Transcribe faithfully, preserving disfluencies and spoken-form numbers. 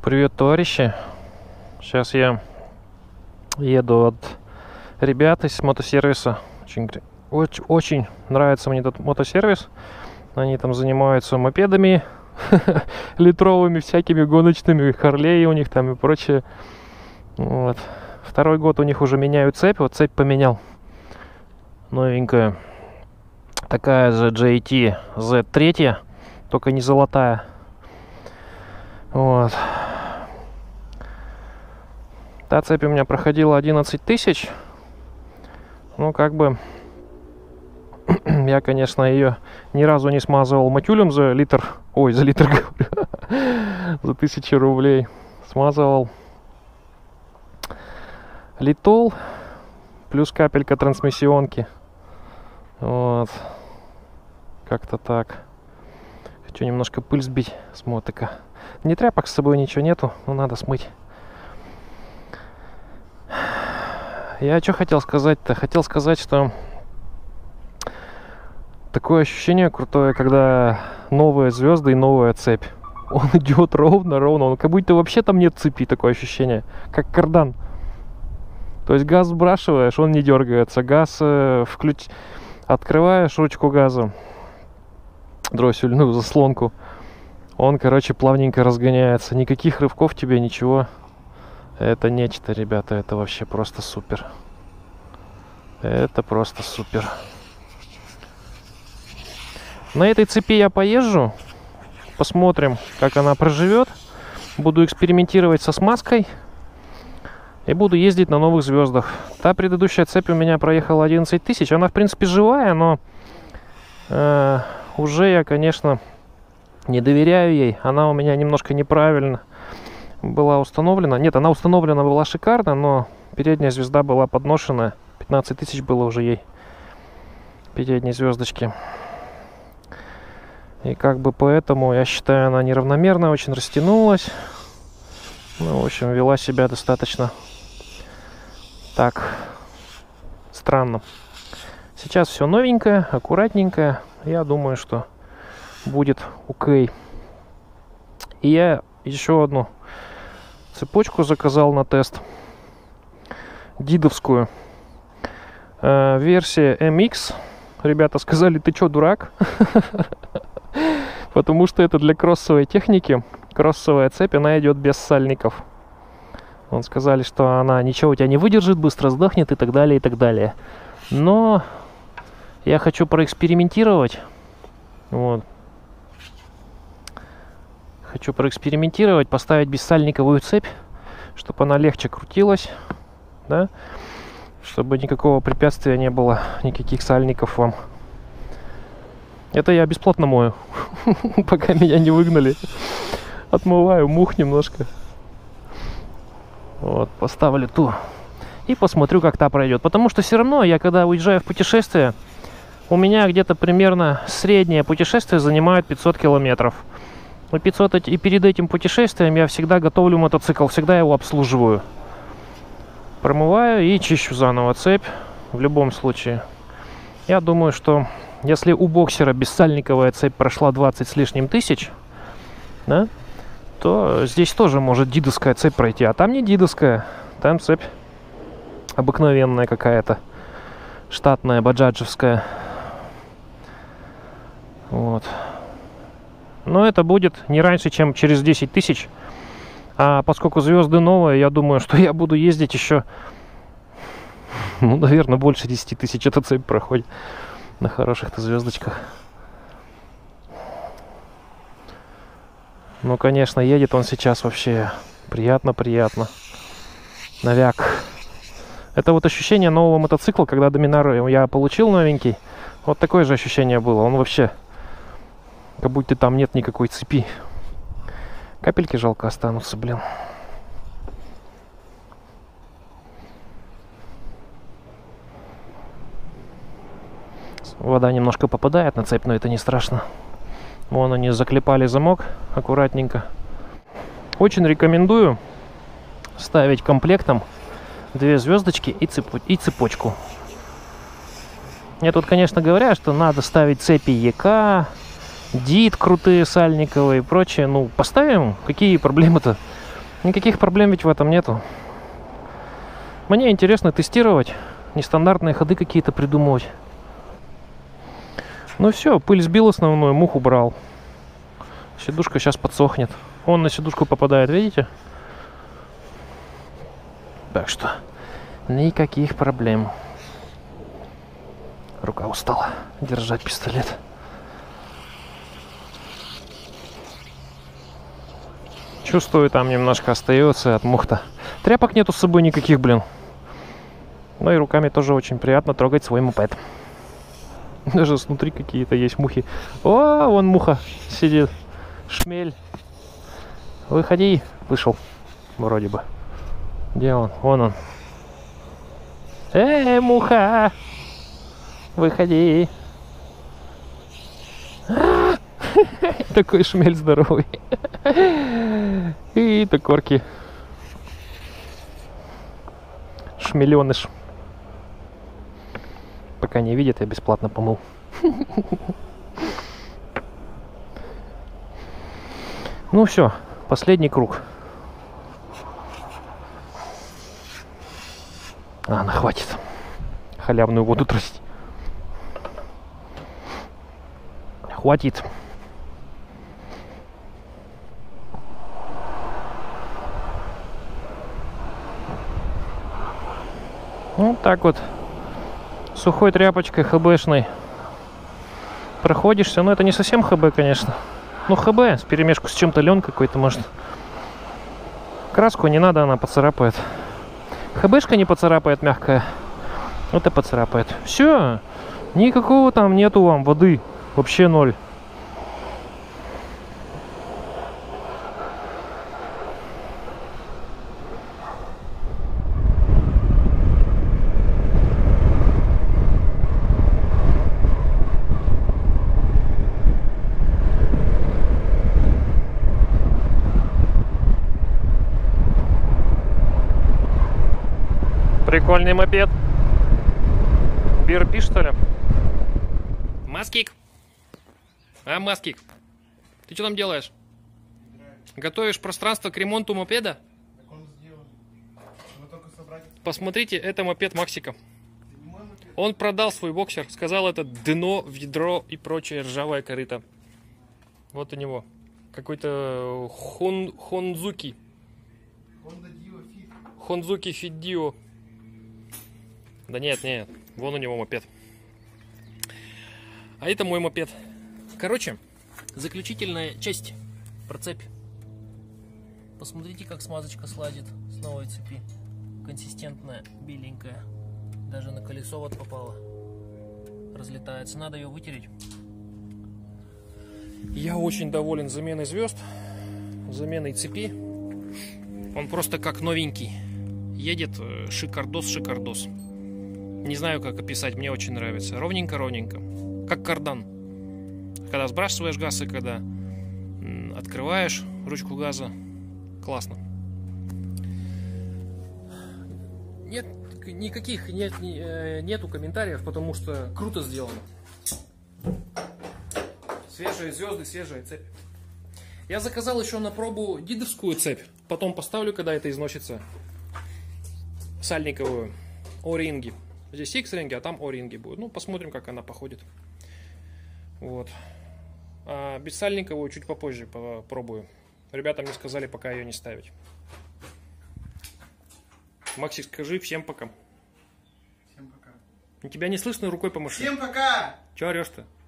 Привет, товарищи! Сейчас я еду от ребят из мотосервиса. Очень, очень, очень нравится мне этот мотосервис. Они там занимаются мопедами, литровыми всякими гоночными, Харлей у них там и прочее. Вот. Второй год у них уже меняют цепь. Вот цепь поменял. Новенькая. Такая же джей эй ти зет три, только не золотая. Вот. Та цепь у меня проходила одиннадцать тысяч. Ну, как бы, я, конечно, ее ни разу не смазывал матюлем за литр. Ой, за литр, говорю. За тысячу рублей. Смазывал литол плюс капелька трансмиссионки. Вот. Как-то так. Хочу немножко пыль сбить с мотика. Не тряпок с собой ничего нету, но надо смыть. Я что хотел сказать-то? Хотел сказать, что такое ощущение крутое, когда новые звезды и новая цепь. Он идет ровно-ровно, он как будто вообще там нет цепи, такое ощущение, как кардан. То есть газ сбрасываешь, он не дергается, газ э, включ... открываешь ручку газа, дроссельную заслонку, он, короче, плавненько разгоняется, никаких рывков тебе, ничего. Это нечто, ребята, это вообще просто супер. Это просто супер. На этой цепи я поезжу, посмотрим, как она проживет. Буду экспериментировать со смазкой и буду ездить на новых звездах. Та предыдущая цепь у меня проехала одиннадцать тысяч. Она, в принципе, живая, но э, уже я, конечно, не доверяю ей. Она у меня немножко неправильно была установлена. Нет, она установлена была шикарно, но передняя звезда была подношенная. пятнадцать тысяч было уже ей передней звездочки. И как бы поэтому, я считаю, она неравномерно очень растянулась. Ну, в общем, вела себя достаточно так странно. Сейчас все новенькое, аккуратненькое. Я думаю, что будет окей. И я еще одну цепочку заказал на тест. Дидовскую. Э, версия эм икс. Ребята сказали, ты чё, дурак? Потому что это для кроссовой техники. Кроссовая цепь, она идет без сальников. Он сказали, что она ничего у тебя не выдержит, быстро сдохнет и так далее, и так далее. Но я хочу проэкспериментировать. Вот. Хочу проэкспериментировать, поставить бессальниковую цепь, чтобы она легче крутилась, да? Чтобы никакого препятствия не было, никаких сальников вам. Это я бесплатно мою, пока меня не выгнали. Отмываю мух немножко. Вот, поставлю ту. И посмотрю, как та пройдет. Потому что все равно, я когда уезжаю в путешествие, у меня где-то примерно среднее путешествие занимает пятьсот километров. И, пятьсот, и перед этим путешествием я всегда готовлю мотоцикл, всегда его обслуживаю. Промываю и чищу заново цепь. В любом случае. Я думаю, что если у боксера бессальниковая цепь прошла двадцать с лишним тысяч, да, то здесь тоже может дидовская цепь пройти. А там не дидовская, там цепь обыкновенная какая-то, штатная, баджаджевская. Вот. Но это будет не раньше, чем через десять тысяч. А поскольку звезды новые, я думаю, что я буду ездить еще, ну, наверное, больше десяти тысяч эта цепь проходит на хороших-то звездочках. Ну, конечно, едет он сейчас вообще приятно-приятно. Навяк. Это вот ощущение нового мотоцикла, когда Доминар я получил новенький. Вот такое же ощущение было. Он вообще, как будто там нет никакой цепи. Капельки жалко останутся, блин. Вода немножко попадает на цепь, но это не страшно. Вон они заклепали замок аккуратненько. Очень рекомендую ставить комплектом две звездочки и, цепу и цепочку. Мне тут, конечно, говорят, что надо ставить цепи ЕК, дид крутые, сальниковые и прочее. Ну, поставим, какие проблемы-то? Никаких проблем ведь в этом нету. Мне интересно тестировать, нестандартные ходы какие-то придумывать. Ну все, пыль сбил основную, мух убрал. Сидушка сейчас подсохнет. Он на сидушку попадает, видите? Так что никаких проблем. Рука устала держать пистолет. Чувствую, там немножко остается от мух-то. Тряпок нету с собой никаких, блин. Ну и руками тоже очень приятно трогать свой мопед. Даже снутри какие-то есть мухи. О, вон муха сидит. Шмель. Выходи. Вышел. Вроде бы. Где он? Вон он. Эй, муха! Выходи. Такой шмель здоровый. И токорки. Шмеленыш. Пока не видит, я бесплатно помыл. Ну все, последний круг. А, она хватит. Халявную воду трясти. Хватит. Вот так вот. Сухой тряпочкой хэбэшной проходишься. Но это не совсем хэбэ, конечно. Ну, хэбэ с перемешку с чем-то, лен какой-то, может. Краску не надо, она поцарапает. Хэбэшка не поцарапает, мягкая. Это поцарапает. Все. Никакого там нету вам воды. Вообще ноль. Прикольный мопед. би эр пи, что ли? Маскик. А, Маскик, ты что там делаешь? Готовишь пространство к ремонту мопеда? Так он сделан. Его только собрать. Посмотрите, это мопед Максика. Он продал свой боксер, сказал, это дно, ведро и прочее ржавое корыто. Вот у него. Какой-то хон, Хонзуки. Honda Dio Fit. Хонзуки Fit Dio. Да нет, нет, вон у него мопед. А это мой мопед. Короче, заключительная часть про цепь. Посмотрите, как смазочка слазит с новой цепи. Консистентная, беленькая. Даже на колесо вот попала. Разлетается. Надо ее вытереть. Я очень доволен заменой звезд. Заменой цепи. Он просто как новенький. Едет шикардос-шикардос. Не знаю, как описать, мне очень нравится. Ровненько-ровненько. Как кардан. Когда сбрасываешь газ и когда открываешь ручку газа. Классно. Нет никаких, нет, нету комментариев, потому что круто сделано. Свежие звезды, свежая цепь. Я заказал еще на пробу дидовскую цепь. Потом поставлю, когда это износится. Сальниковую. О-ринги. Здесь икс-ринги, а там о-ринги будут. Ну, посмотрим, как она походит. Вот. А бессальниковую чуть попозже попробую. Ребята мне сказали, пока ее не ставить. Максик, скажи всем пока. Всем пока. Тебя не слышно, рукой помаши. Всем пока! Чего орешь-то?